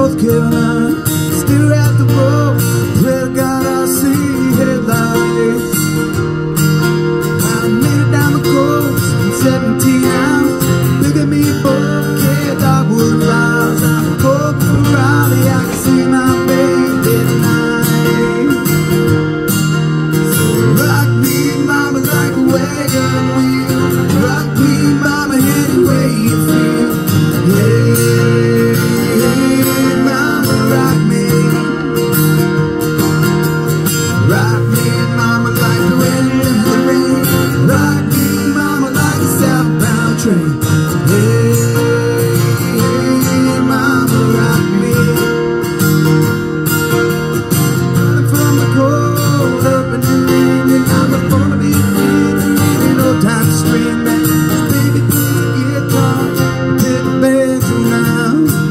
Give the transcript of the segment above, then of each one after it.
North Carolina, still at the boat. Well, God, I see headlights. I made it down the coast in 17 hours. Look at me, bouquet, dogwood flowers. I'm hoping for Raleigh, I can see my baby tonight. So rock me, mama, like a wagon wheel. Rock me, mama, any way you feel. Hey, hey, mama, rock me. Rock me, mama, like the wind and the rain. Rock me, mama, like a southbound train. Hey, hey, mama, rock me. Running from the cold, up in the rain, and I'm gonna be free. There ain't no time to scream, man. Just baby, play the guitar, take the banjo now.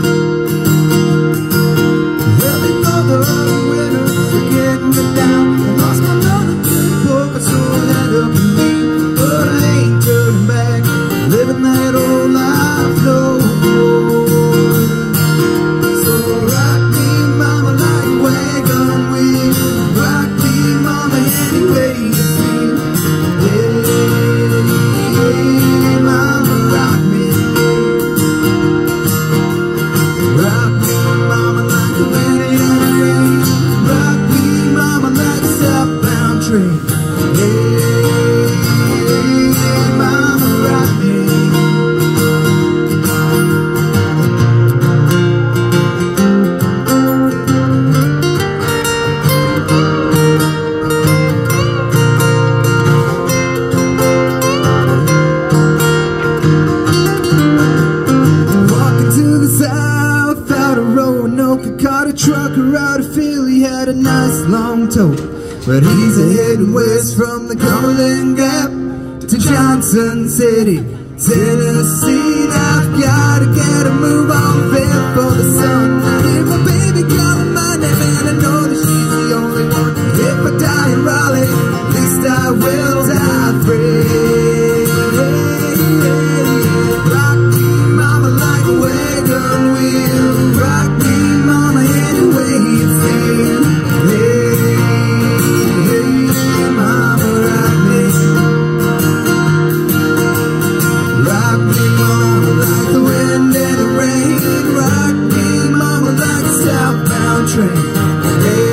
Well, before the winners are getting me down. I lost my brother to the poker, so that up to me. But I ain't turning back, living that old life no more. So rock me, mama, like a wagon wheel. Rock me, mama, any way you feel. Hey, hey, mama, rock me. Rock me, mama, like the wind and the rain. Rock me, mama, like a southbound train. Hey, hey, mama, rock me. Walking to the south, out of Roanoke, caught a trucker out of Philly, had a nice long tote. But he's heading west from the Cumberland Gap to Johnson City, Tennessee. Now I've gotta get a move on fast for the sun. I hear my baby calling my name, and I know that she's the only one. If I die in Raleigh, at least I will die free. Rock me, mama, like a wagon wheel. Rock me, mama, any way you feel. Hey, hey, mama, rock me. Rock me, mama, like the wind and the rain. Rock me, mama, like a southbound train. Hey,